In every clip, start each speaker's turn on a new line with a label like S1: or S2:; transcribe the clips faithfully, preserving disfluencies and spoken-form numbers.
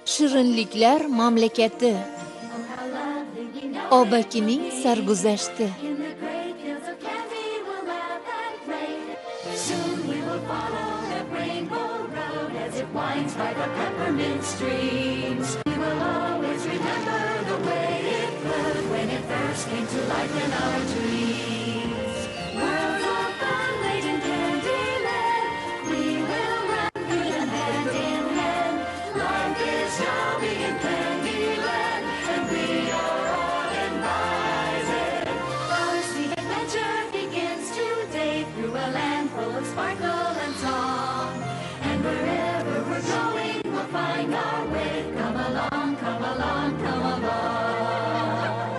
S1: Shirinliklar mamlakati. Obakining sarguzashti.
S2: Winds by the peppermint streams. We will always remember the way it flowed when it first came to life in our dreams. Worlds of fun laid in Candyland. We will run through them hand in hand. Life is yummy in Candyland, and we are all invited. Our sweet adventure begins today through a land full of sparkle and song. And wherever we're going, we'll find our way. Come along, come along, come along.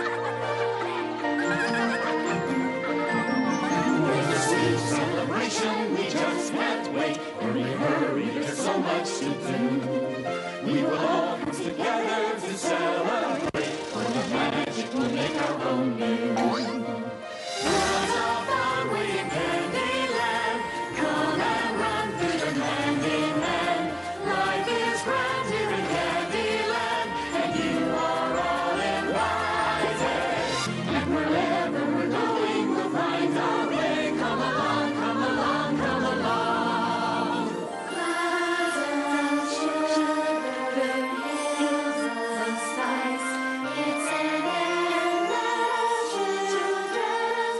S2: It's a sweet celebration, we just can't wait. Hurry, hurry, there's so much to do. We will all come together to celebrate, for the magic will make our home new. Worlds of fun waiting Candyland. Come and run through them hand in hand. Life is grand here in Candyland, and you are all invited. And wherever we're going, we'll find our way. Come along, come along, come along. Clouds of sugar, hills of spice. It's an endless children's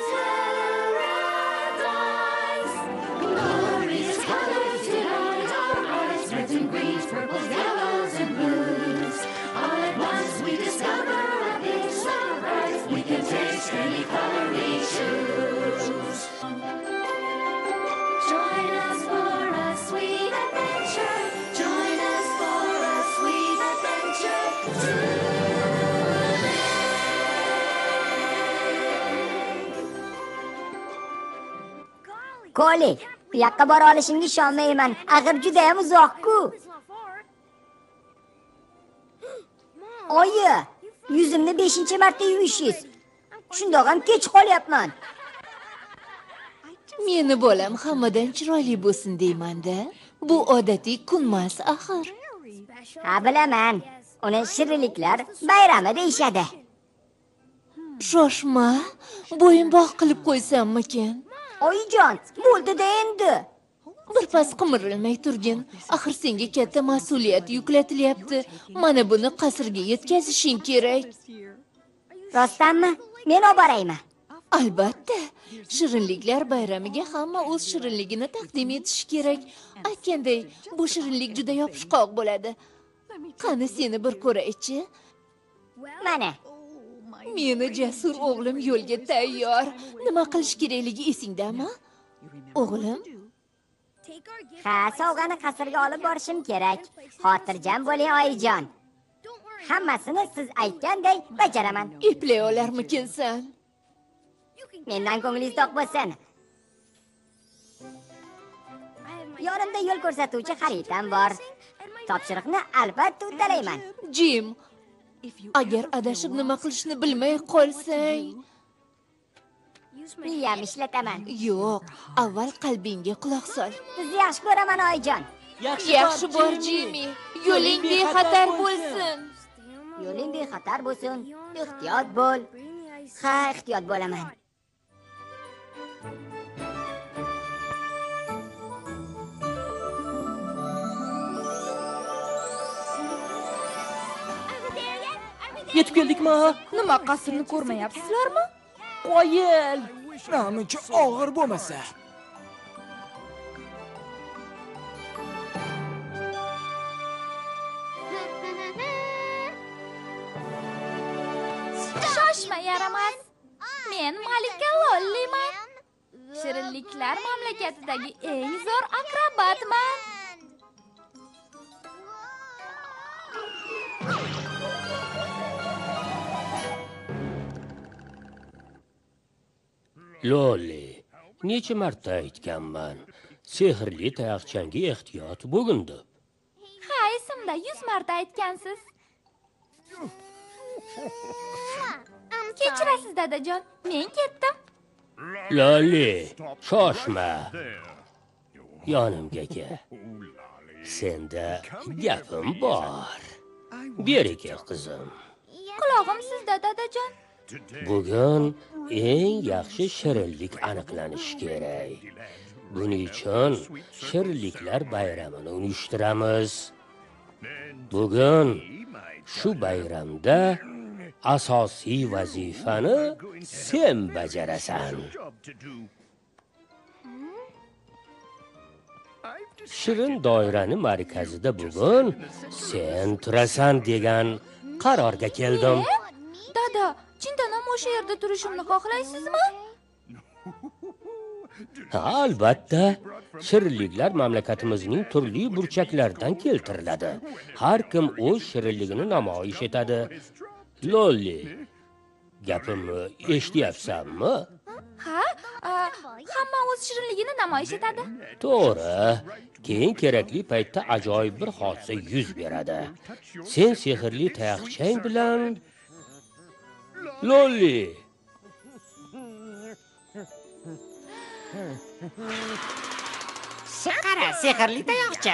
S2: paradise. Glorious colors delight our eyes, reds and greens, purples, yellows, and blues. All at once we discover a big surprise. We can taste any color we choose. Join us for a sweet adventure. Join us for a sweet adventure today.
S3: Koli, bu yoqqa bora olishimga ishonmayman. Axir juda ham uzoq-ku. Oyi, yuzimni beshinchi marta yuvishingiz. Shundoq ham kech qolyapman.
S1: Meni bolam hammadan chiroyli bo'lsin deyman-da. Bu odatiy kunmas axir.
S3: Ha, bilaman. Uni shirinliklar bayrami deyishadi.
S1: Shoshma, bo'yinbog' qilib qo'ysammikin?
S3: Oyijon, bo'ldi-da endi.
S1: Birpas qimirlamay turgin. Axir senga katta mas'uliyat yuklatilyapti. Mana buni qasrga yetkazishing kerak.
S3: Rostdanmi? Men olib boraymi?
S1: Albatta. Shirinliklar bayramiga hamma o'z shirinligini taqdim etishi kerak. Aytganday, bu shirinlik juda yopishqoq bo'ladi. Qani seni bir ko'raychi.
S3: Mana.
S1: Meni jasur o'g'lim yo'lga tayyor. Nima qilish kerakligi esingdami? O'g'lim?
S3: Ha, sovg'ani qasrga olib borishim kerak. Xotirjam bo'ling, oyijon. Hammasini siz aytganday bajaraman.
S1: Eplay olarmikinsan?
S3: Mendan ko'nglingiz to'q bo'lsin. Yonimda yo'l ko'rsatuvchi xaritam bor. Topshiriqni albatta uddalayman.
S1: Jim, agar adashib nima qilishni bilmay qolsang,
S3: miyam ishlataman.
S1: Yo'q, avval qalbingga quloq sol.
S3: Sizni yaxshi ko'raman, oyijon.
S1: Yaxshi bor, Jimmy. Yo'ling bexatar bo'lsin.
S3: Yo'ling bexatar bo'lsin. Ehtiyot bo'l. Ha, ehtiyot bo'laman.
S4: Yetib keldikmi?
S5: Nima, qasrni ko'rmayapsizlarmi?
S4: Qoyil.
S6: Namuncha og'ir bo'lmasa.
S5: Shoshma, yaramas. Men Malika Lolliman. Shirinliklar mamlakatidagi eng zo'r akrobatman.
S7: Lolli, necha marta aytganman, sehrli tayoqchangga ehtiyot bo'lgin deb.
S5: Ha, esimda yuz marta aytgansiz. Kechirasiz dadajon, men ketdim.
S7: Lolli, shoshma. Yonimga kel. Senda gapim bor. Beri kel qizim.
S5: Qulog'im sizda, dadajon.
S7: Bugun eng yaxshi shirinlik aniqlanishi kerak. Buning uchun shirinliklar bayramini uyushtiramiz. Bugun shu bayramda asosiy vazifani sen bajarasan. Shirin doirani markazida bugun sen turasan degan qarorga keldim.
S5: Dada, chindan ham o'sha yerda turishimni xohlaysizmi?
S7: Ha, albatta. Shirinliklar mamlakatimizning turli burchaklaridan keltiriladi. Har kim o'z shirinligini namoyish etadi. Lolli, gapimni eshityapsanmi?
S5: Ha, a, hamma o'z shirinligini namoyish etadi.
S7: To'g'ri. Keyin kerakli paytda ajoyib bir hodisa yuz beradi. Sen sehrli tayoqchang bilan Lolli.
S8: Qara, sehrli tayoqcha.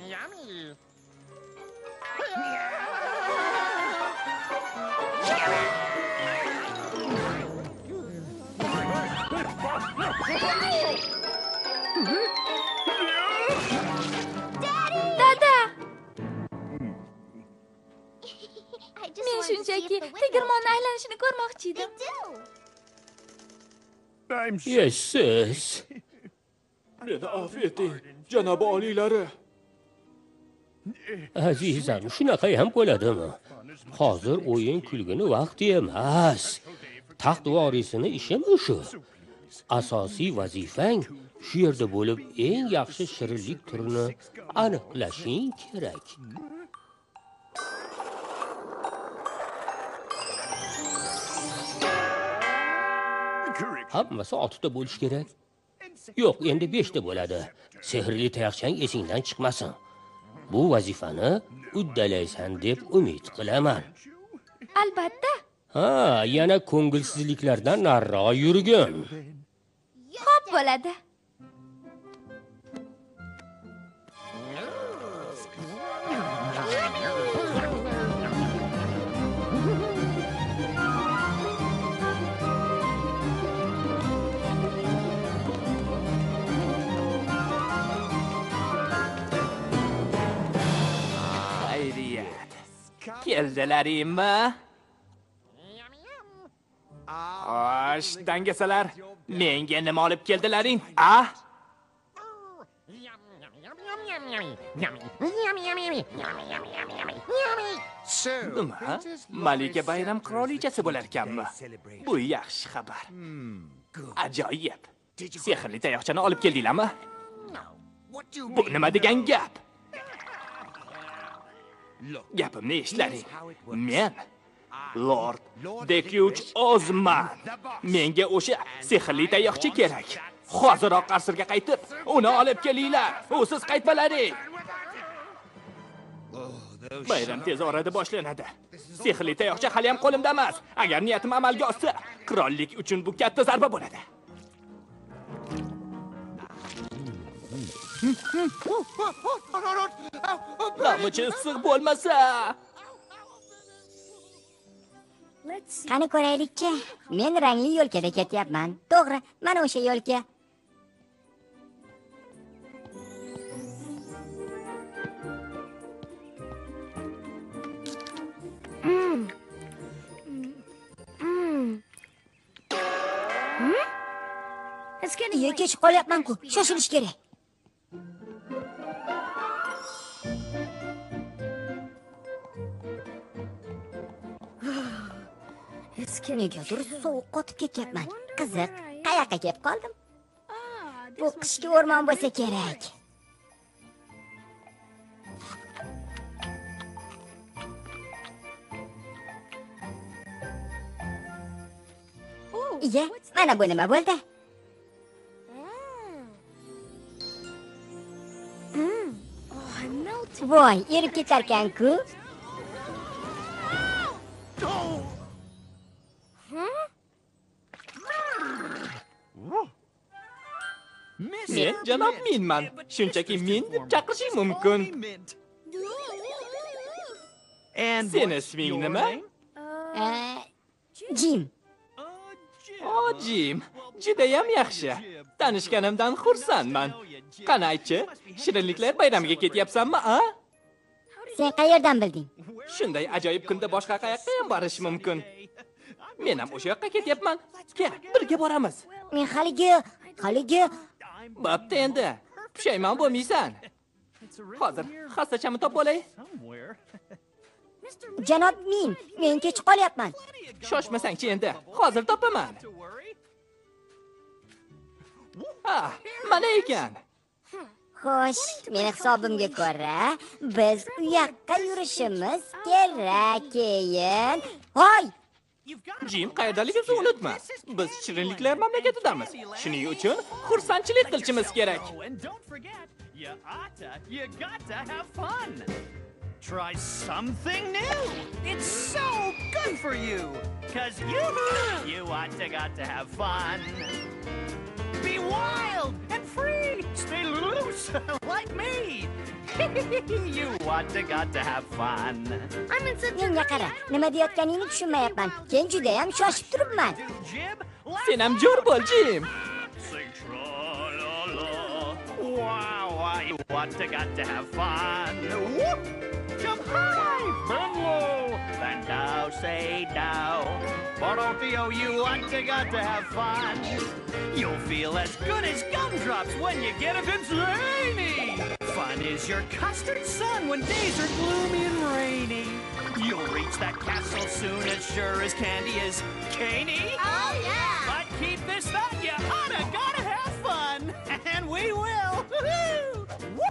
S5: Dada! Men shunchaki tegirmonni aylanishini ko'rmoqchi edim.
S7: Yesiz.
S6: Meni afv eting, janob oliylari.
S7: Azizam, shunaqa ham bo'ladimi? Hozir o'yin kulgini vaqti emas. Taxt vorisini ishimi shu? Asosiy vazifang shu yerda bo'lib eng yaxshi shirinlik turini aniqlashing kerak. Hammasi oltita bo'lish kerak. Yo'q, endi beshta bo'ladi. Sehrli tayoqchang esingdan chiqmasin. Bu vazifani uddalaysan deb umid qilaman.
S5: Albatta.
S7: Ha, yana ko'ngilsizliklardan nariroq yurgin.
S5: Xo'p bo'ladi.
S9: Keldilaringmi? Xo'sh, dangasalar, menga nima olib keldilaring? A? Nima? Malika bayram qirolichasi bo'lar ekanmi? Bu yaxshi xabar. Ajoyib. Sehrli tayoqchani olib keldinglarmi? Bu nima degan gap? Gapimni eshitlaring. Men Lord Dekuch Ozman. Menga o'sha sehrli tayoqcha kerak. Hoziroq qasrga qaytib, uni olib kelinglar. Usiz qaytmalaring. Bayram tez orada boshlanadi. Sehrli tayoqcha hali ham qo'limda emas. Agar niyatim amalga oshsa, qirollik uchun bu katta zarba bo'ladi. Namuchi issiq bo'lmasa.
S3: Qani ko'raylikchi. Men rangli yo'lkada ketyapman. To'g'ri, mana o'sha yo'lka. Yo'l kechib qolyapman-ku. Shoshilish kerak. Negadir sovuq qotib ketyapman. Qiziq, qayoqqa kelib qoldim? Bu qishki o'rmon bo'lsa kerak. Iya, mana bu nima bo'ldi? Voy, erib ketar ekan-ku.
S9: Men janob Minman. Shunchaki men deb chaqirishing mumkin. Seni isming nima?
S3: Jim.
S9: O, Jim. Judayam yaxshi. Tanishganimdan xursandman. Qani aytchi, shirinliklar bayramiga ketyapsanmi, a?
S3: Sen qayerdan bilding?
S9: Shunday ajoyib kunda boshqa qayoqqa ham borish mumkin. Men ham o'sha yoqqa ketyapman. Kel, birga boramiz.
S3: Men haligi, haligi
S9: Bo'pti endi. Pushaymon bo'lmaysan. Hozir xastachamni topib olay.
S3: Janob Min, men kech qolyapman.
S9: Shoshmasang-chi endi. Hozir topaman. Ha, mana ekan.
S3: Xo'sh, meni hisobimga ko'ra, biz u yoqqa yurishimiz kerak keyin. Hoy!
S9: Jim, qayerdaligimizni unutma. Biz shirinliklar mamlakatidamiz. Shuning uchun xursandchilik qilishimiz kerak.
S10: You oughta, you gotta have fun. Try something new. It's so good for you. Cause you, you oughta got to have fun. Be wild and free. Stay loose like me. You oughta got to have fun.
S3: Menga qara, nima deyotganingni tushunmayapman. Men juda ham shoshib turibman.
S9: Sen ham jo'r bo'l, Jim.
S10: Sing tra-la-la. Wow, wow, you oughta got to have fun. Whoop! Jump high, bend low, then down, say down. Borotio, you oughta got to have fun. You'll feel as good as gumdrops when you get up and rainy. Fun is your custard sun when days are gloomy and rainy. You'll reach that castle soon as sure as candy is caney.
S5: Oh, yeah.
S10: But keep this thought, you oughta gotta have fun. And we will. Whoop!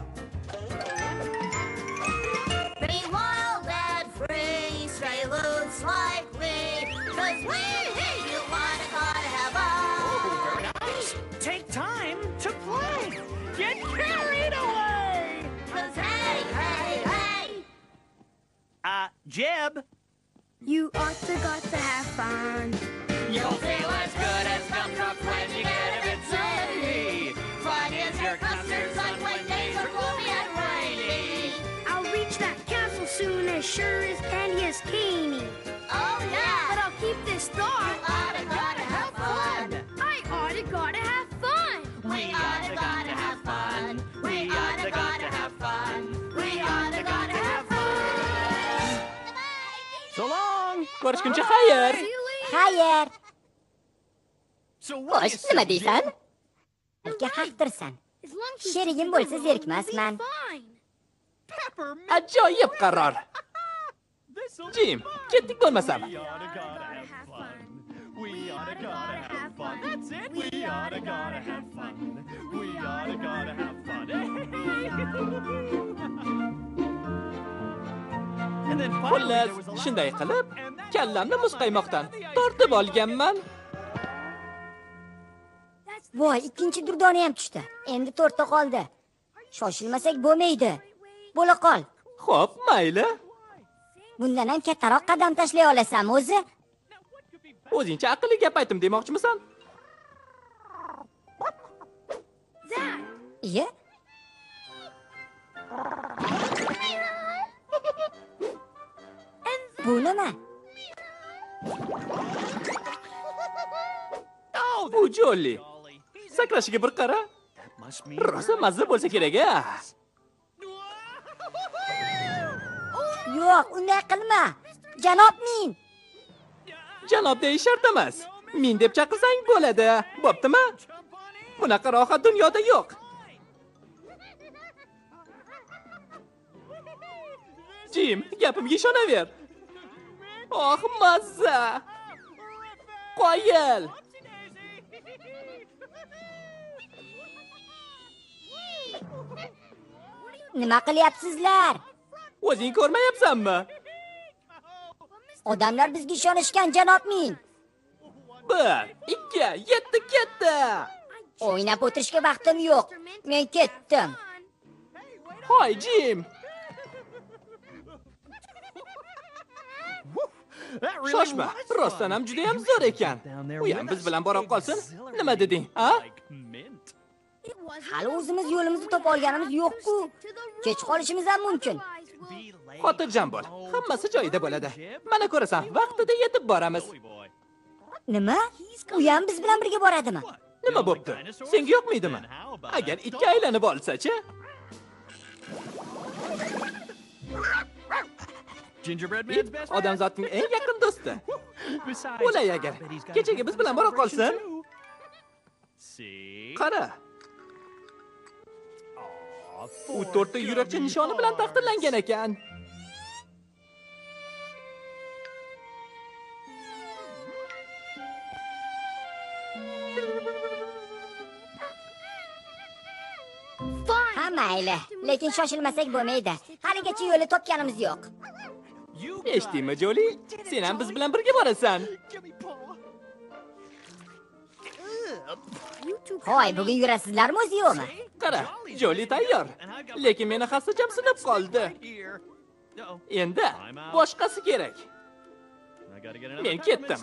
S5: Be wild and free, stay loose like me. Cause we, you wanna gotta have fun.
S10: Nice. Take time to play. Get carried away.
S5: Cause hey, hey, hey.
S10: Uh, Jeb.
S11: You ought to got to have fun.
S10: You'll feel as good as gumdrops when you get a bit silly.
S5: Fun is your custard sun when days are gloomy and rainy.
S11: I'll reach that castle soon as sure as candy is caney.
S5: Oh, yeah.
S11: But I'll keep this thought.
S5: You oughta gotta have fun.
S11: I oughta gotta have fun.
S5: We oughta gotta have fun. We oughta gotta have fun. We oughta gotta have fun.
S10: So long.
S9: Ko'rishguncha xayr.
S3: Xayr.
S10: So what
S3: Xo'sh, nima deysan? Balki haqdirsan. Sherigim bo'lsa zerikmasman.
S9: Ajoyib qaror. Jim, ketdik bo'lmasam.
S10: We oughta gotta have fun. We oughta gotta have fun. That's it. We oughta gotta have fun. We oughta gotta have fun. And then finally
S9: Xullas,
S10: there was a lot
S9: shunday
S10: of
S9: qilib,
S10: fun, and that's
S9: kallamni muzqaymoqdan tortib olganman.
S3: Voy, ikkinchi durdona ham tushdi. Endi to'rtta qoldi. Shoshilmasak bo'lmaydi. Bo'la qol.
S9: Xo'p, mayli.
S3: Bundan ham kattaroq qadam tashlay olasanmi o'zi?
S9: O'zingcha aqlli gap aytdim demoqchimisan?
S3: Iye? Bu nima?
S9: Bu Jolly. Sakrashiga bir qara. Rosa mazza bo'lsa kerak-a.
S3: Yo'q, unday qilma. Janob Min.
S9: Janob deyish shart emas. Min deb chaqirsang bo'ladi. Bo'ptimi? Bunaqa rohat dunyoda yo'q. Jim, gapimga ishonaver. Oh, mazza. Qoyil.
S3: Nima qilyapsizlar?
S9: O'zing ko'rmayapsanmi?
S3: Odamlar bizga ishonishgan, janob Min.
S9: bir, ikki, yetti ketdi.
S3: O'ynab o'tirishga vaqtim yo'q. Men ketdim.
S9: Hoy, Jim. Shoshma, rostdan ham juda ham zo'r ekan. U ham biz bilan bora qolsin. Nima deding, ha?
S3: Hali o'zimiz yo'limizni topib olganimiz yo'q-ku. Kech qolishimiz ham mumkin.
S9: Xotirjam bo'l. Hammasi joyida bo'ladi. Mana ko'rasan, vaqtida yetib boramiz.
S3: Nima? U ham biz bilan birga boradimi?
S9: Nima bo'pti? Senga yo'qmaydimi? Agar ikki aylanib olsa-chi? It odamzodning eng yaqin do'sti. Bo'lay agar kechaga biz bilan bora qolsin. Qara. U to'rtta yurakcha nishoni bilan taqdirlangan ekan.
S3: Ha mayli, lekin shoshilmasak bo'lmaydi. Haligacha yo'li topganimiz yo'q.
S9: Eshitdingmi, Joli? Sen ham biz bilan birga borasan.
S3: Hoy, bugun yurasizlarmi o'zi yo'qmi?
S9: Qara, Joli tayyor. Lekin meni xassacham sinib qoldi. Endi boshqasi kerak. Men ketdim.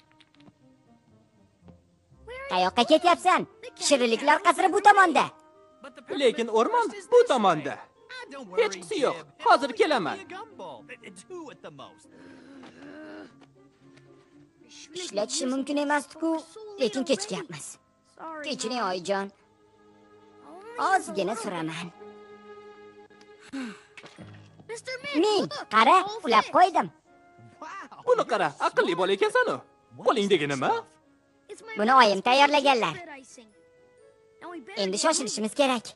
S3: Qayoqqa ketyapsan? Shirinliklar qasri bu tomonda.
S9: Lekin o'rmon bu tomonda. Hech qisi yo'q. Hozir kelaman.
S3: Ishlatishi mumkin emas-ku, lekin kechikyapmiz. Kechiring oyijon. Ozgina suraman. Men, qara, ulab qo'ydim.
S9: Buni qara, aqlli bola ekansan-ku. Qo'lingdagi nima?
S3: Buni oyim tayyorlaganlar. Endi shoshilishimiz kerak.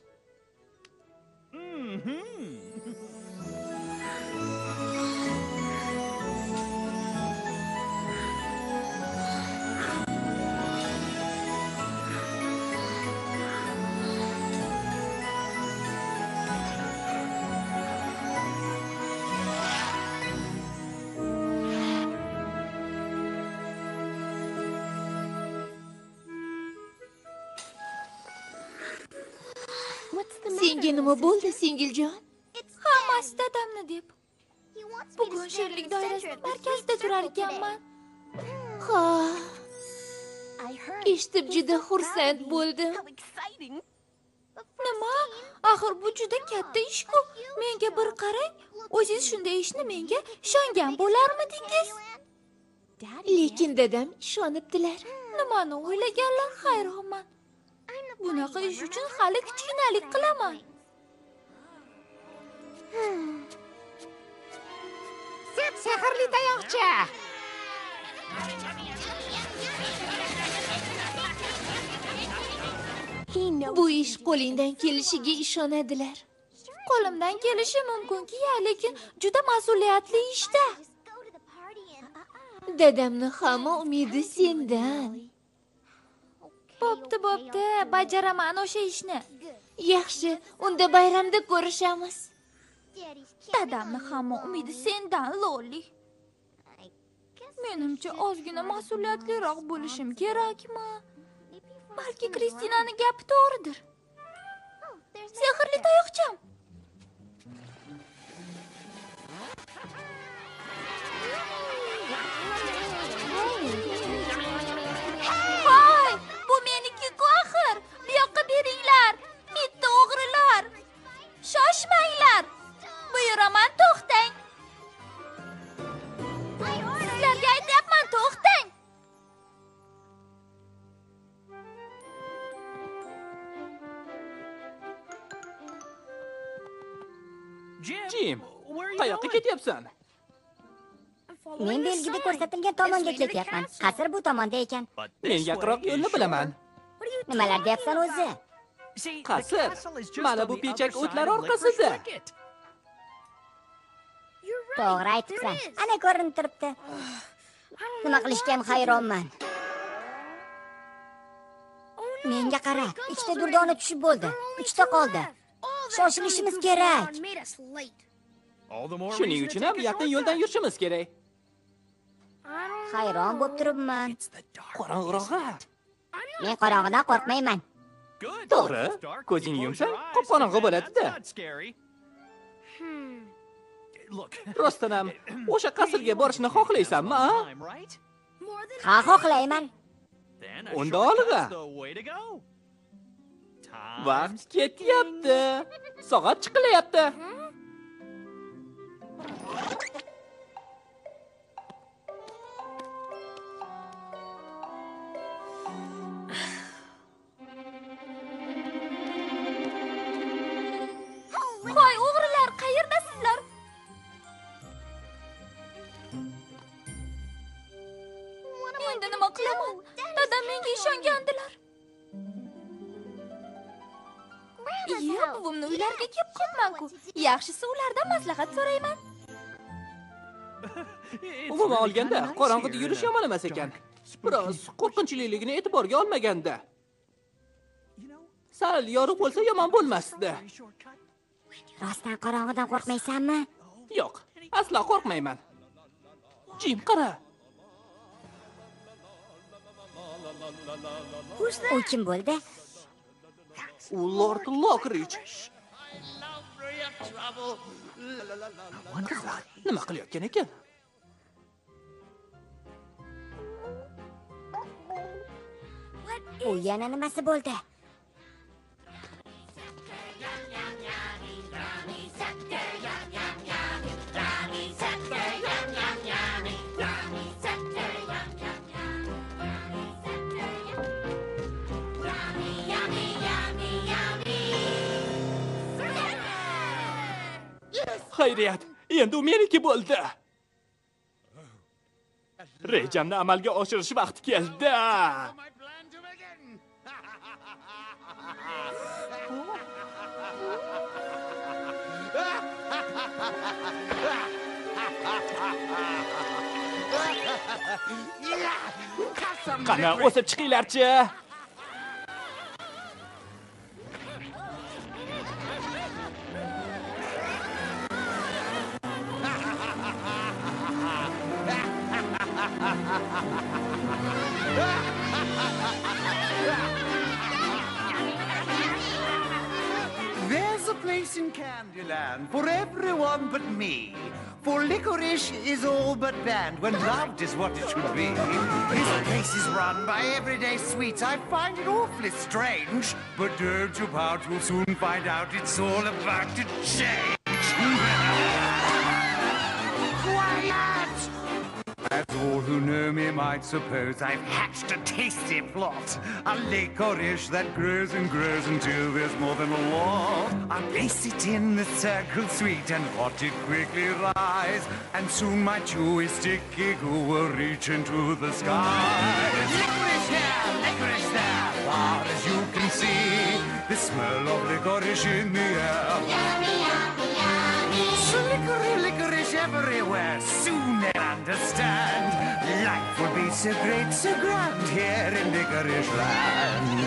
S1: Senga nima bo'ldi, singiljon? Hammasi dadamni deb. Bugun sherlik doirasi markazida turar ekanman. Ha. Eshitib juda xursand bo'ldim. Nima? Axir bu juda katta ish-ku. Menga bir qarang. O'zingiz shunday ishni menga ishongan bo'larmidingiz? Lekin dadam ishonibdilar. Nimani o'ylaganlar, hayronman. Bunaqa ish uchun hali kichkinalik qilaman.
S8: Sehrli tayoqcha.
S1: Bu ish qo'lingdan kelishiga ishonadilar. Qo'limdan kelishi mumkin-ki, lekin juda mas'uliyatli ishda. Dadamni hamma umidi sendan. Bo'pti, bo'pti, bajaraman o'sha ishni. Yaxshi, unda bayramda ko'rishamiz. Dadamni hamma umidi sendan, Loli. Menimcha ozgina mas'uliyatliroq bo'lishim kerakmi? Balki Kristinaning gapi to'g'ridir. Sehrli tayoqcham. Hoy, bu meniki-ku axir. Bu yoqqa beringlar. Bitta o'g'rilar. Shoshmanglar. Buyuraman, to'xtang. Sizlarga aytyapman, to'xtang.
S9: Jim, qayoqqa ketyapsan?
S3: Men belgida ko'rsatilgan tomonga ketyapman. Qasr bu tomonda ekan.
S9: Men yaqinroq yo'lni bilaman.
S3: Nimalar deyapsan o'zi?
S9: Qasr mana bu pechak o'tlar orqasida.
S3: To'g'ri aytibsan. Ana ko'rinib turibdi. Nima qilishga ham hayronman. Menga qara, ikkita durdona tushib bo'ldi. Uchta qoldi. Shoshilishimiz kerak.
S9: Shuning uchun ham yaqin yo'ldan yurishimiz kerak.
S3: Hayron bo'lib turibman.
S9: Qorong'irog'a.
S3: Men qorong'idan qo'rqmayman.
S9: To'g'ri, ko'zingni yumsang, qop-qorong'i bo'ladi-da. Rostdan ham o'sha qasrga borishni xohlaysanmi, a?
S3: Ha, xohlayman.
S9: Unda olg'a. Vaqt ketyapti. Soat chiqilyapti.
S1: Voy o'g'rilar, qayerdasizlar? Endi nima qilaman? Dadam menga ishongandilar. Iya, buvimni uylariga kelib qolman-ku. Yaxshisi ulardan maslahat so'rayman.
S9: Umuman olganda, qorong'ida yurish yomon emas ekan. Biroz qo'rqinchliligini e'tiborga olmaganda. Sal yorug' bo'lsa yomon bo'lmasdi.
S3: Rostdan qorong'idan qo'rqmaysanmi?
S9: Yo'q, aslo qo'rqmayman. Jim, qara.
S3: U kim bo'ldi?
S9: U Lord Lockridge. Nima qilayotgan ekan?
S3: U yana nimasi bo'ldi?
S9: Xayriyat, endi u meniki bo'ldi. Rejamni amalga oshirish vaqti keldi. Qani, o'sib chiqinglar-chi.
S12: There's a place in Candyland for everyone but me. For licorice is all but banned when loved is what it should be. This place is run by everyday sweets. I find it awfully strange. But don't you pout, you'll soon find out it's all about to change. Quiet! As all who know me might suppose, I've hatched a tasty plot. A licorice that grows and grows until there's more than a lot. I'll place it in the circle sweet and watch it quickly rise. And soon my chewy sticky goo will reach into the sky. Licorice here, licorice there, far as you can see. The smell of licorice in the air. Yummy, yummy, yummy. Licorice, licorice everywhere. Soon they'll understand. Life will be so great, so grand here in Licorice Land.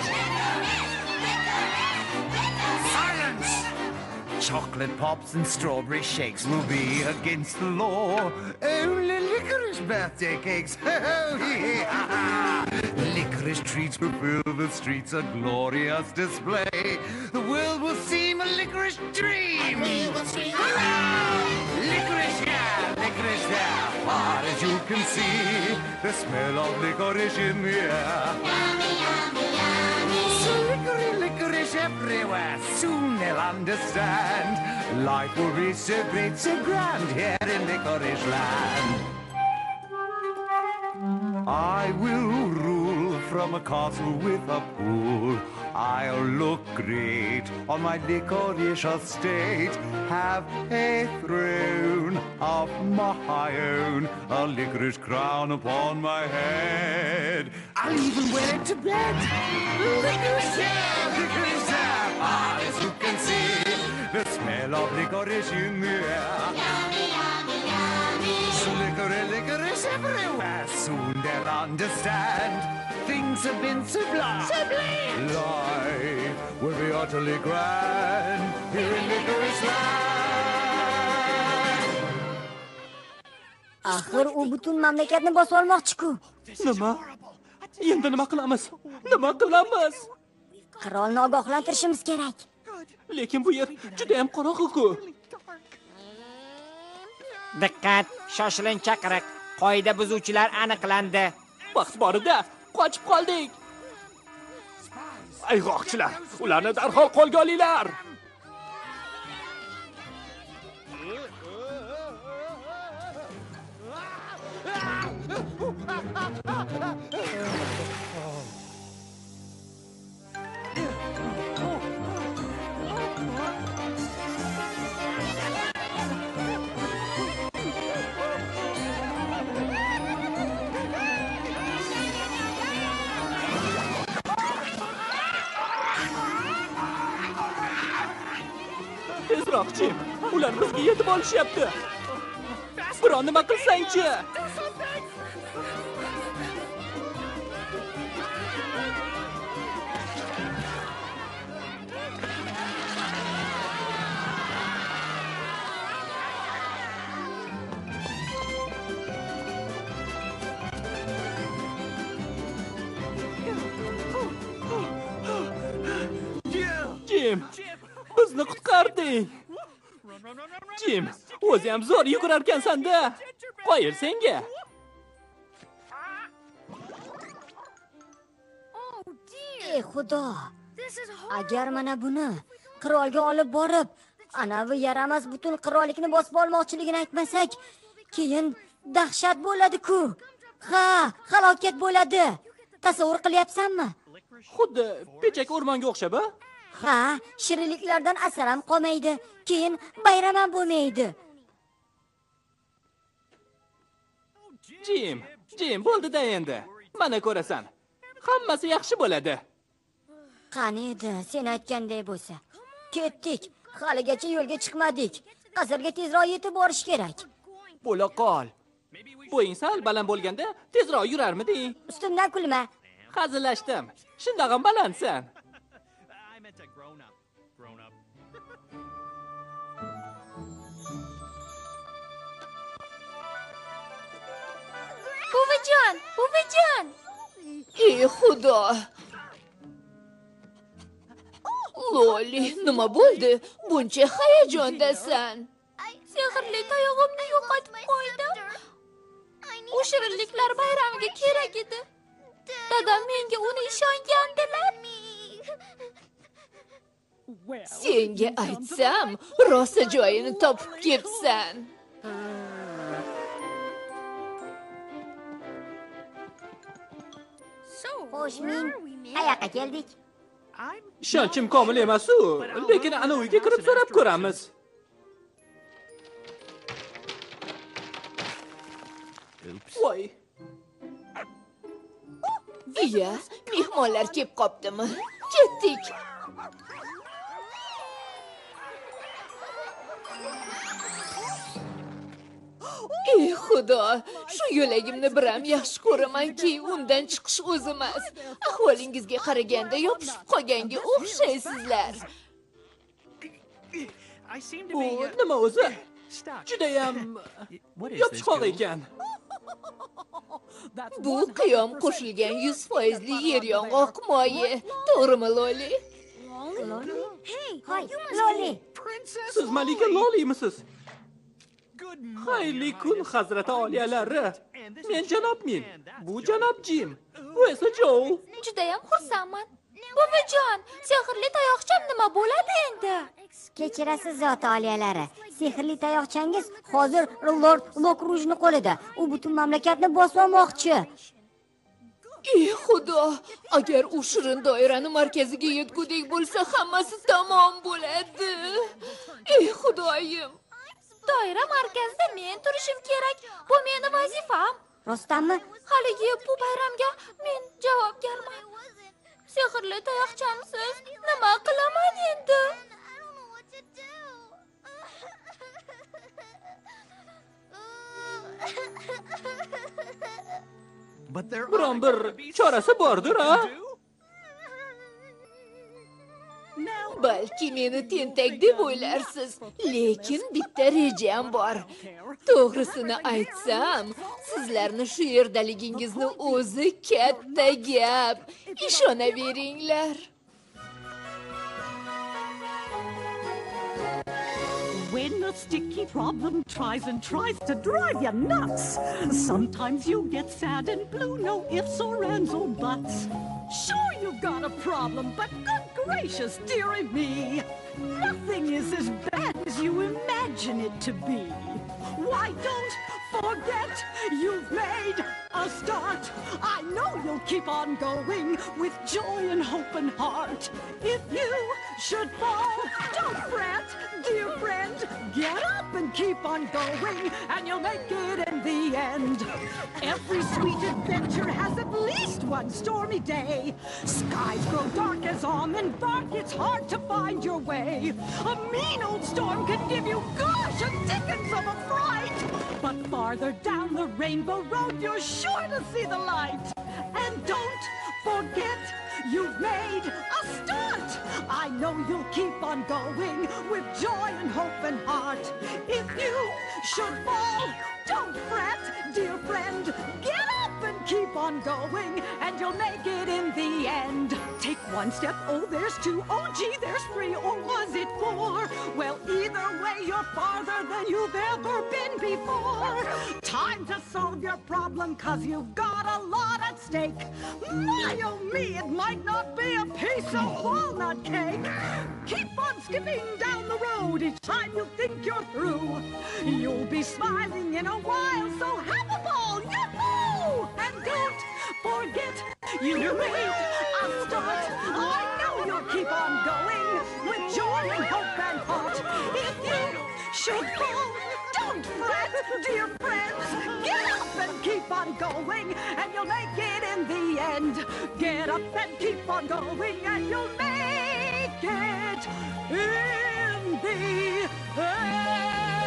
S12: Silence! Chocolate pops and strawberry shakes will be against the law. Only licorice birthday cakes. Oh, yeah. Licorice treats will fill the streets, a glorious display. The world will seem a licorice dream. We will scream licorice here, licorice there, far as you can see. The smell of licorice in the air. Yummy, yummy, yummy. So licorice, licorice everywhere. Soon they'll understand. Life will be so great, so grand here in Licorice Land. I will rule from a castle with a pool. I'll look great on my licorice estate. Have a throne of my own, a licorice crown upon my head. I'll even wear it to bed. Licorice there, licorice there, far as you can see. The smell of licorice in the air. Yummy, yummy, yummy. So licorice, licorice everywhere. Soon they'll understand. Things have been sublime. Sublime. Life will be utterly grand here in Licorice Land.
S3: Axir u butun mamlakatni bosib olmoqchi-ku.
S9: Nima? Endi nima qilamiz? Nima qilamiz?
S3: Qirolni ogohlantirishimiz kerak.
S9: Lekin bu yer juda ham qorong'u-ku.
S13: Diqqat, shoshiling chaqiriq. Qoida buzuvchilar aniqlandi.
S9: Vaqt borida qochib qoldik. Ayg'oqchilar, ularni darhol qo'lga olinglar. Tezroqchi, ular bizga yetib olishyapti. Biron nima qilsang-chi. Jim, bizni qutqarding. Jim, o'zi ham zo'r yugurarkansan-da. Qoyil senga.
S3: Ey xudo. Agar mana buni qirolga olib borib, anavi yaramas butun qirollikni bosib olmoqchiligini aytmasak, keyin dahshat bo'ladi-ku. Ha, halokat bo'ladi. Tasavvur qilyapsanmi?
S9: Xuddi pechak o'rmonga o'xshab-a?
S3: Ha, shirinliklardan asar ham qolmaydi. Keyin bayram ham bo'lmaydi.
S9: Jim, Jim, bo'ldi-da endi. Mana ko'rasan. Hammasi yaxshi bo'ladi.
S3: Qani edi, sen aytganday bo'lsa. Ketdik. Haligacha yo'lga chiqmadik. Qasrga tezroq yetib borish kerak.
S9: Bo'la qol. Bo'ying sal baland bo'lganda tezroq yurarmiding?
S3: Ustimdan kulma.
S9: Hazillashdim. Shundoq ham balandsan.
S1: Buvijon, buvijon. Ey xudo. Loli, nima bo'ldi? Buncha hayajondasan. Sehrli tayog'imni yo'qotib qo'ydim. U shirinliklar bayramiga kerak edi. Dadam menga uni ishongandilar. Senga aytsam, rosa joyini topib ketsan.
S3: Xo'sh, men qayoqqa keldik?
S9: Ishonchim komil emas-u, lekin ana uyga kirib so'rab ko'ramiz. Voy.
S1: Iya, mehmonlar kelib qopdimi? Ketdik. Ey xudo, shu yo'lagimni biram yaxshi ko'ramanki, undan chiqish o'zi emas. Ahvolingizga qaraganda yopishib qolganga o'xshaysizlar.
S9: Bu nima o'zi? Juda ham yopishqoq ekan.
S1: Bu qiyom qo'shilgan yuz foizli yer yong'oq moyi. To'g'rimi, Loli?
S3: Loli? Hoy, Loli.
S9: Siz malika Lolimisiz? Xayrli kun hazrati oliyalari. Men janobmen. Bu janob Jim. Bu esa Joe.
S1: Juda ham xursandman. Buvijon, sehrli tayoqcham nima bo'ladi endi?
S3: Kechirasiz zot oliyalari. Sehrli tayoqchangiz hozir Lord Lokrujni qo'lida. U butun mamlakatni bosib olmoqchi.
S1: Ey xudo, agar u shirin doirani markaziga yetgudek bo'lsa, hammasi tamom bo'ladi. Ey xudoyim. Doira markazida men turishim kerak. Bu meni vazifam.
S3: Rostdanmi?
S1: Haligi bu bayramga men javobgarman. Sehrli tayoqchamsiz nima qilaman endi?
S9: Biron bir chorasi bordir, ha?
S1: Balki meni tentak deb o'ylarsiz, lekin bitta rejam bor. To'g'risini aytsam, sizlarni shu yerdaligingizni o'zi katta gap. Ishonaveringlar.
S14: When a sticky problem tries and tries to drive you nuts, sometimes you get sad and blue, no ifs or ands or buts. Sure, you've got a problem, but good gracious, dearie me, nothing is as bad as you imagine it to be. Why, don't forget you've made a start. I know you'll keep on going with joy and hope and heart. If you should fall, don't fret, dear friend. Get up and keep on going, and you'll make it in the end. Every sweet adventure has at least one stormy day. Skies grow dark as almond bark. It's hard to find your way. A mean old storm can give you, gosh, a dickens of a fright. But farther down the rainbow road, you're sure to see the light. And don't forget you've made a start. I know you'll keep on going with joy and hope and heart. If you should fall, don't fret, dear friend. Get up and keep on going, and you'll make it in the end. Take one step, oh, there's two, oh, gee, there's three, or was it four? Well, either way, you're farther than you've ever been before. Time to solve your problem, cause you've got a lot at stake. My, oh me, it might not be a piece of walnut cake. Keep on skipping down the road each time you think you're through. You'll be smiling in a while, so have a ball, yahoo! And don't forget you made a start. I know you'll keep on going with joy and hope and heart. If you should fall, don't fret, dear friends. Get up and keep on going, and you'll make it in the end. Get up and keep on going, and you'll make it in the end.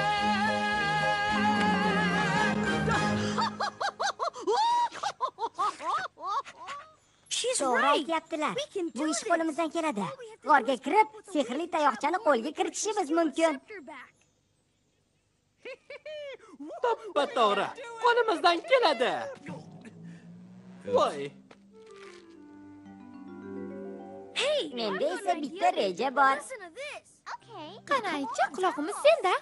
S3: She's right. Aytdilar. Bu ish qo'limizdan keladi. G'orga kirib, sehrli tayoqchani qo'lga kiritishimiz mumkin.
S9: Toppa to'g'ri. Qo'limizdan keladi. Voy.
S3: Hey, menda esa bitta reja bor.
S1: Qanaychi, quloqimiz senda.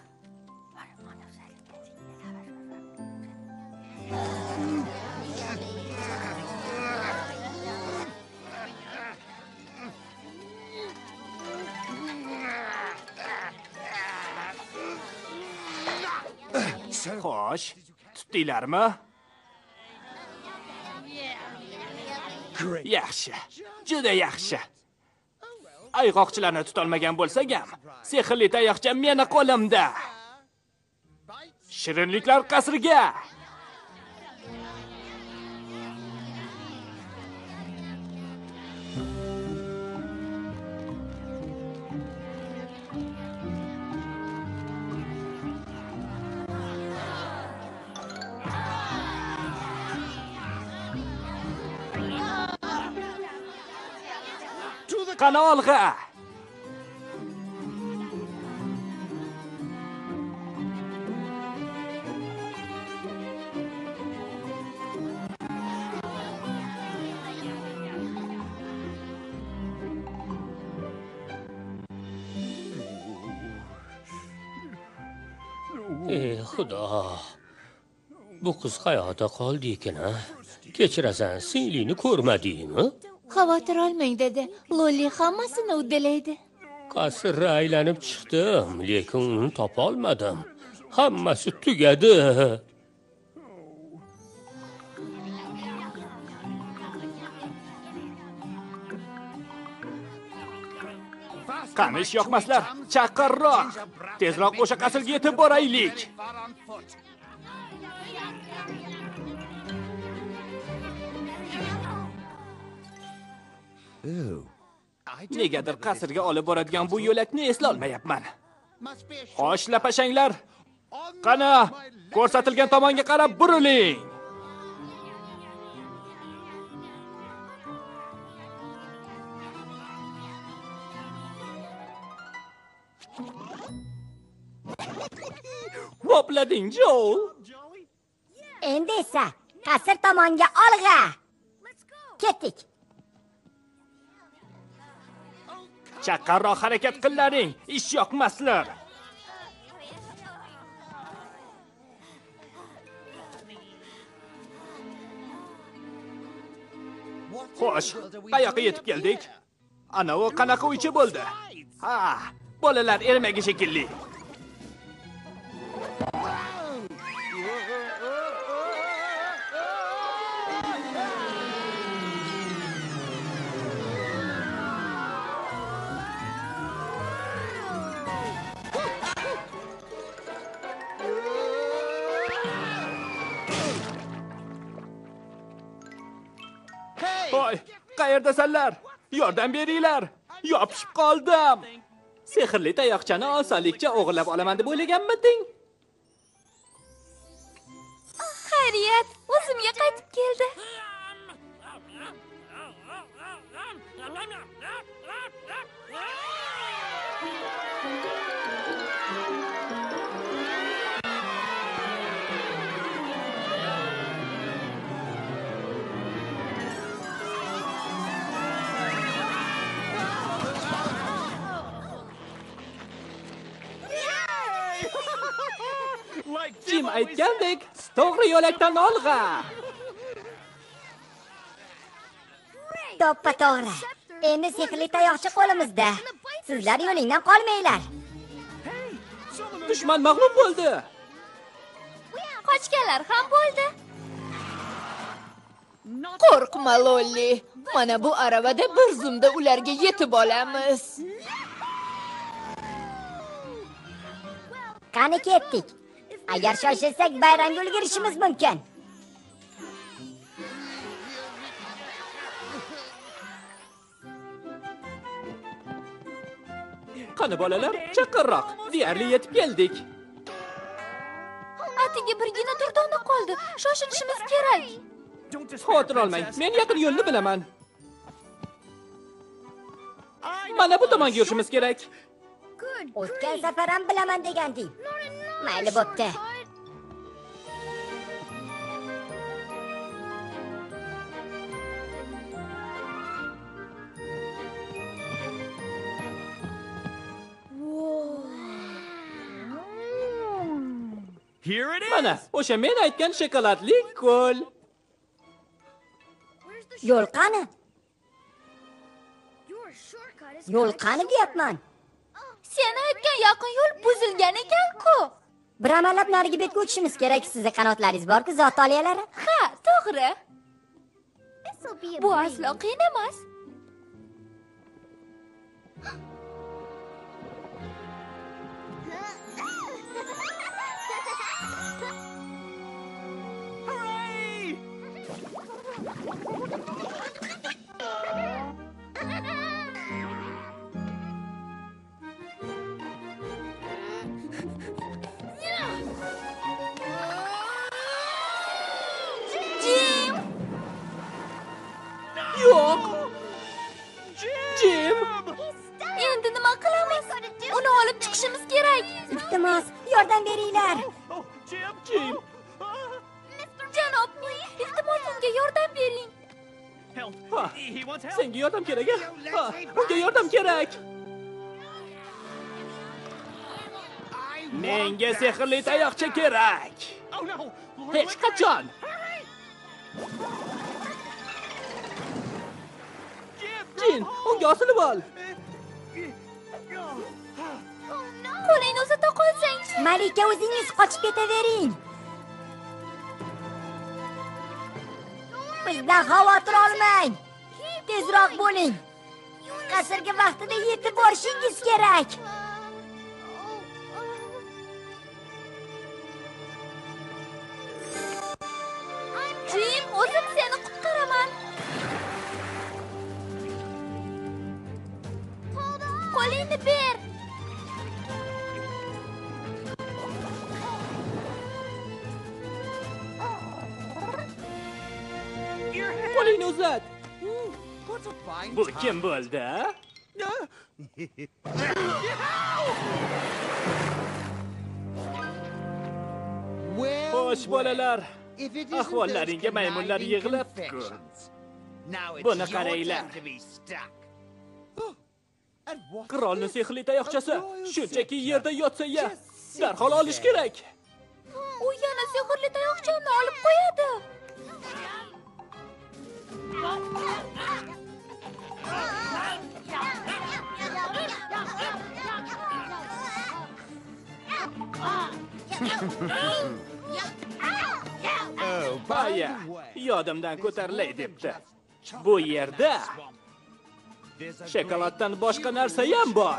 S9: Xo'sh, tutdinglarmi? Yaxshi, juda yaxshi. Ayg'oqchilarni tutolmagan bo'lsak ham, sehrli tayoqcha meni qo'limda. Shirinliklar qasriga. Qani olg'a.
S7: Ey xudo. Bu qiz qayoqda qoldi ekan, ha? Kechirasan, singlini ko'rmadingmi?
S1: Xavotir olmang dedi. Lolli hammasini uddalaydi.
S7: Qasrga aylanib chiqdim, lekin uni topa olmadim. Hammasi tugadi.
S9: Qani ish yoqmaslar, chaqirroq. Tezroq o'sha qasrga yetib boraylik. Negadir qasrga olib boradigan bu yo'lakni eslolmayapman. Xo'sh, lapashanglar. Qani, ko'rsatilgan tomonga qarab buriling. Voplading, Joel.
S3: Endi esa qasr tomonga olg'a. Ketdik.
S9: Chaqarroq harakat qillaring, ish yoqmaslar. Xo'sh, qayoqqa yetib keldik? Ana u qanaqa uycha bo'ldi? Ha, bolalar ermagi shekilli. Voy, qayerdasanlar? Yordam beringlar. Yopishib qoldim. Sehrli tayoqchani osonlikcha o'g'irlab olaman deb o'ylaganmiding?
S1: Xayriyat, o'zimga qaytib keldi.
S9: Jim aytgandek, to'g'ri yo'lakdan olg'a.
S3: To'ppa to'g'ri. Endi sehrli tayoqcha qo'limizda. Sizlar yo'lingdan qolmanglar.
S9: Dushman mag'lub bo'ldi.
S1: Qochganlar ham bo'ldi. Qo'rqma, Lolli. Mana bu aravada bir zumda ularga yetib olamiz.
S3: Qani ketdik. Agar shoshilsak bayramga ulgurishimiz mumkin.
S9: Qani bolalar, chaqirroq. Deyarli yetib keldik.
S1: Atigi birgina durdona qoldi. Shoshilishimiz kerak.
S9: Xavotir olmang. Men yaqin yo'lni bilaman. Mana bu tomonga yurishimiz kerak.
S3: O'tgan safar ham bilaman degandik. Mayli bo'pti.
S9: Mana, o'sha men aytgan shokoladli ko'l.
S3: Yo'l qani? Yo'l qani deyapman.
S1: Sen aytgan yaqin yo'l buzilgan ekan-ku.
S3: Bir amallab narigi betga o'tishimiz kerak. Sizga qanotlaringiz bor-ku, zot oliyalari.
S1: Ha, to'g'ri. Bu aslo qiyin emas. Jim!
S9: Yo'q. Jim!
S1: Endi nima qilamiz? Uni olib chiqishimiz kerak.
S3: Iltimos, yordam beringlar.
S9: Jim!
S1: Janob Mil, iltimos unga yordam bering.
S9: Ha, senga yordam kerak. Ha, unga yordam kerak. Menga sehrli tayoqcha kerak. Hech qachon. Jin, unga osilib ol.
S1: Qo'lingni uzata qolsang-chi.
S3: Malika, o'zingiz qochib ketavering. Bizdan xavotir olmang. Tezroq bo'ling. Qasrga vaqtida yetib borishingiz kerak.
S1: Jim, o'zim seni qutqaraman. Qo'lingni ber.
S9: Qo'lingni uzat. Bu kim bo'ldi? Xo'sh bolalar, ahvollaringga maymunlar yig'ilib-ku. Buni qaranglar. Qirolning sehrli tayoqchasi shunchaki yerda yotsa-ya, darhol olish kerak.
S1: U yana sehrli tayoqchani olib qo'yadi.
S9: Aya, yodimdan ko'tarilay debdi. Bu yerda shokoladdan boshqa narsa ham bor.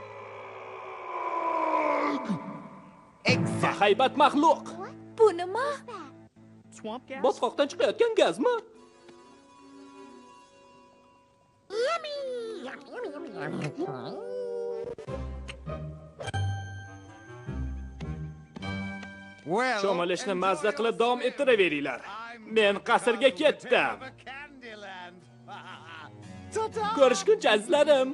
S9: Haybat maxluq.
S1: Bu nima?
S9: Botqoqdan chiqayotgan gazmi? Cho'milishni mazza qilib davom ettiraveringlar. Men qasrga ketdim. Ko'rishguncha azizlarim.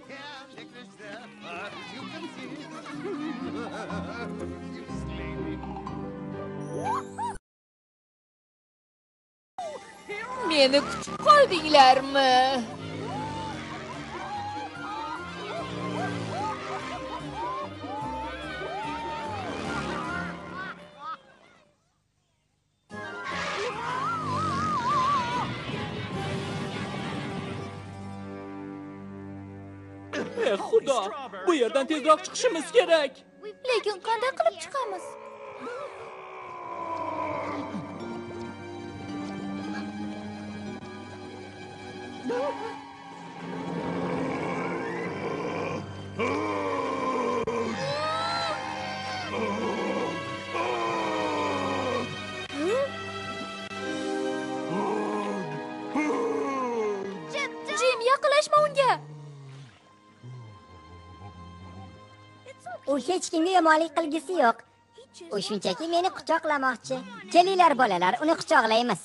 S1: Meni kutib qoldinglarmi?
S9: Ey xudo, bu yerdan tezroq chiqishimiz kerak.
S1: Lekin qanday qilib chiqamiz? Jim, yaqinlashma unga.
S3: U hech kimga yomonlik qilgisi yo'q. U shunchaki meni quchoqlamoqchi. Kelinglar bolalar, uni quchoqlaymiz.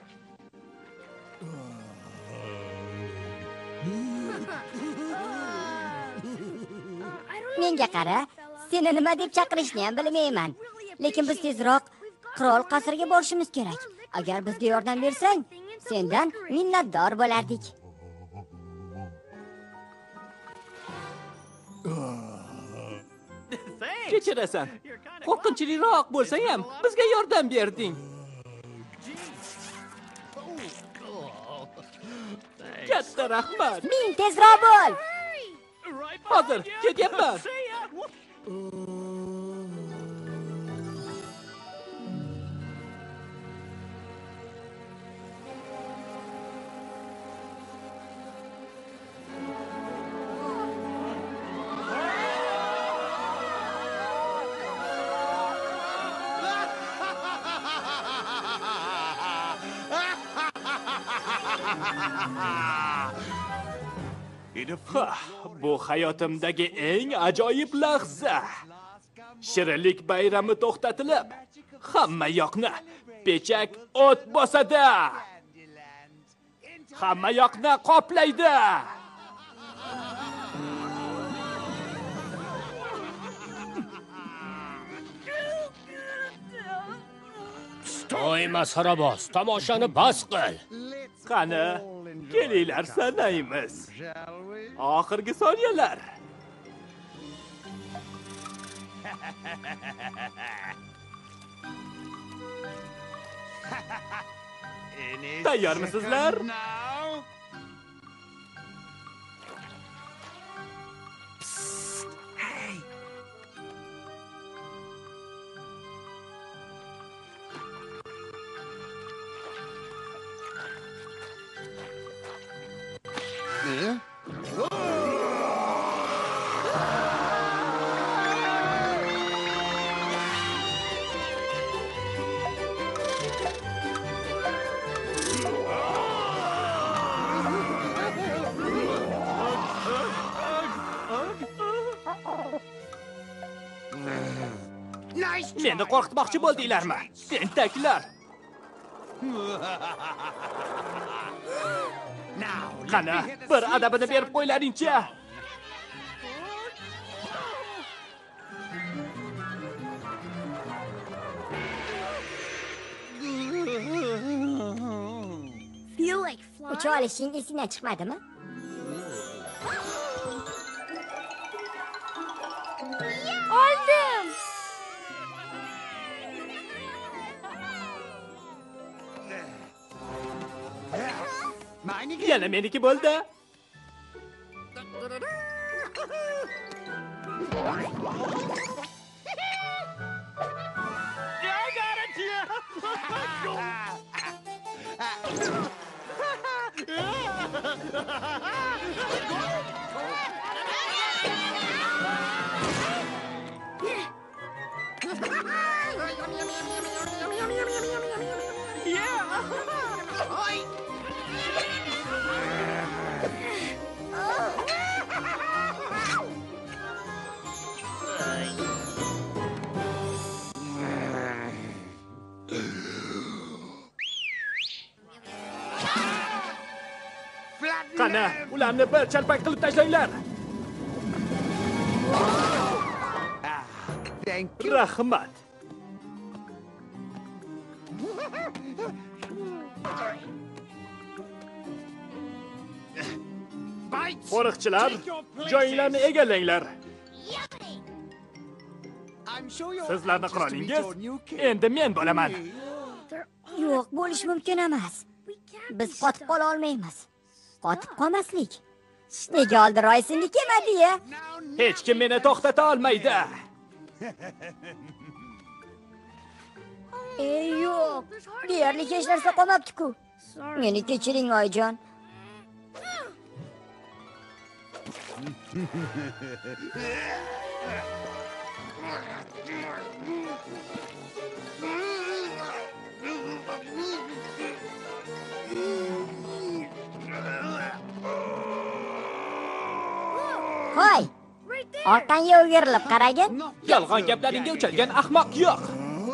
S3: Menga qara, seni nima deb chaqirishni ham bilmayman. Lekin biz tezroq qirol qasriga borishimiz kerak. Agar bizga yordam bersang, sendan minnatdor bo'lardik.
S9: Kechirasan. Qo'rqinchliroq bo'lsang ham bizga yordam berding. Katta rahmat.
S3: Ming tezroq bo'l.
S9: Hozir ketyapman. Bu hayotimdagi eng ajoyib lahza. Shirinlik bayrami to'xtatilib, hamma yoqni pechak o't bosadi. Hamma yoqni qoplaydi.
S7: To'yma Saraboz, tomoshani bas qil.
S9: Qani, kelinglar sanaymiz. Oxirgi soniyalar. Tayyormisizlar? Meni qo'rqitmoqchi bo'ldinglarmi? Tentaklar. Qani, bir adabini berib qo'ylaring-chi.
S3: Ucha olishing esingdan chiqmadimi?
S1: Oldim.
S9: Yana meniki bo'ldi. Qani, ularni bir chalpak qilib tashlanglar. Rahmat. Qo'riqchilar, joyinglarni egallanglar. Sizlarni qirolingiz endi men bo'laman.
S3: Yo'q, bo'lish mumkin emas. Biz qotib qola olmaymiz. Qotib qolmaslik. Nega oldin Roysinga kelmadi-ya?
S9: Hech kim meni to'xtata olmaydi.
S3: Ey, yo'q. Deyarli hech narsa qolmabdi-ku. Meni kechiring, oyijon. Hoy! Orqangga o'girilib qaragin.
S9: Yolg'on gaplaringga uchalgan ahmoq yo'q.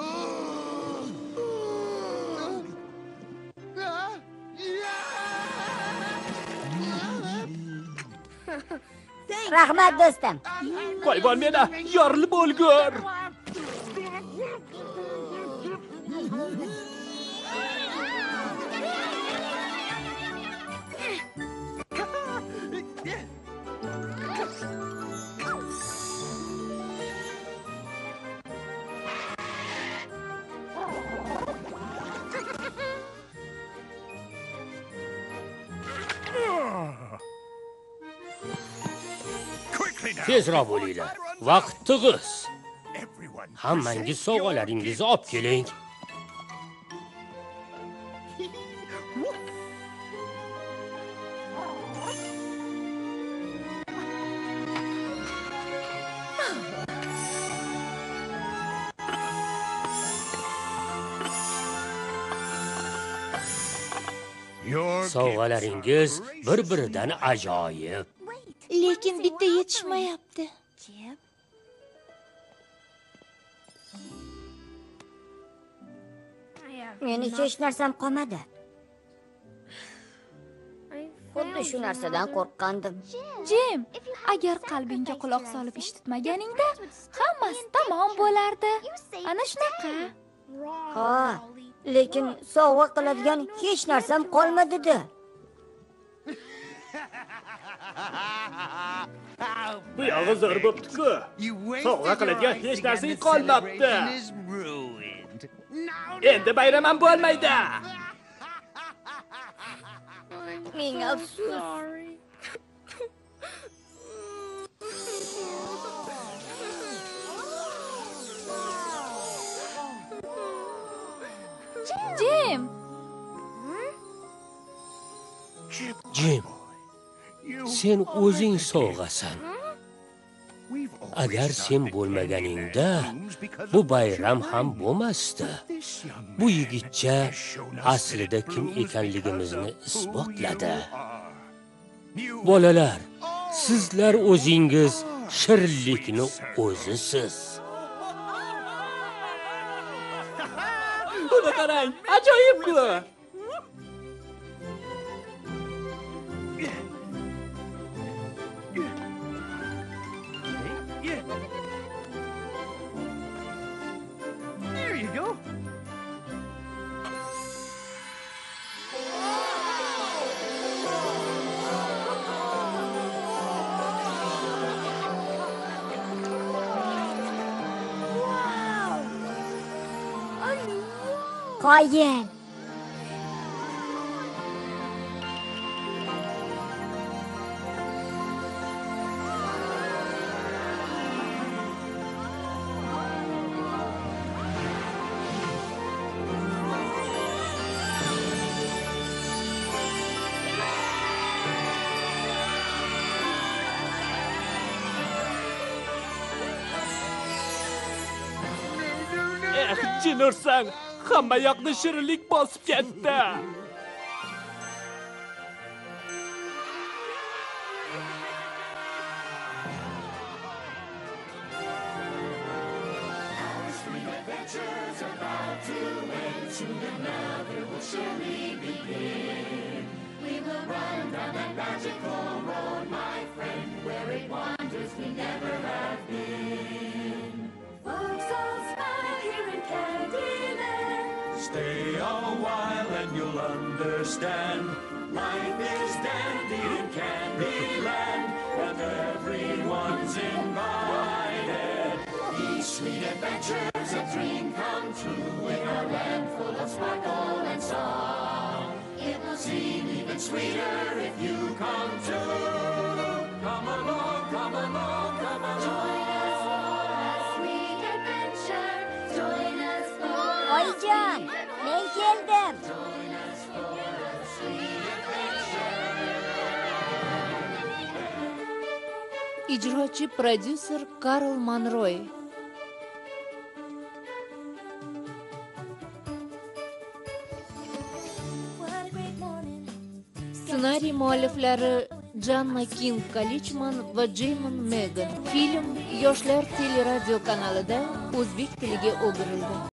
S3: Rahmat do'stim.
S9: Qo'yib ol meni, yorilib o'lgur.
S7: Tezroq bo'linglar. Vaqt tig'iz. Hammangiz sovg'alaringizni olib keling. Sovg'alaringiz bir-biridan ajoyib.
S1: Lekin bitta yetishmayapti.
S3: Meni hech narsam qolmadi. Xuddi shu narsadan qo'rqqandim.
S1: Jim, agar qalbingga quloq solib eshitmaganingda, hammasi tamom bo'lardi. Ana shunaqa.
S3: Ha, lekin sovg'a qiladigan hech narsam qolmadi-da.
S9: Bu yog'i zo'r bo'pti-ku. Sovg'a qiladigan hech narsa qolmabdi. Endi bayram ham bo'lmaydi.
S3: Ming afsus.
S1: Jim.
S7: Jim. Sen o'zing sovg'asan. Agar sen bo'lmaganingda bu bayram ham bo'lmasdi. Bu yigitcha aslida kim ekanligimizni isbotladi. Bolalar, sizlar o'zingiz shirinlikni o'zisiz.
S9: Buni qarang, ajoyib-ku.
S14: There you go.
S3: Qoyil.
S9: jin ursin. Hamma yoqni shirinlik bosib ketdi.
S2: Adventures about to end, soon another will surely begin. We will run down that magical road, my friend, where it wanders we never have been. Folks all smile here in Candyland.
S12: Stay a while and you'll understand. Life is dandy in Candyland, and everyone's invited.
S2: These sweet adventures, a dream come true in our land full of sparkle and song. It will seem even sweeter if you come too. Come along, come along, come along. Join us for a sweet adventure. Join us for a
S3: Oyijon, men keldim.
S2: Join us for a sweet adventure.
S1: Ijrochi prodyuser Karl Monroy. Ssenariy mualliflari Janna King Kalichman va Jaymon Megan. Film Yoshlar teleradio kanalida o'zbek tiliga o'girildi.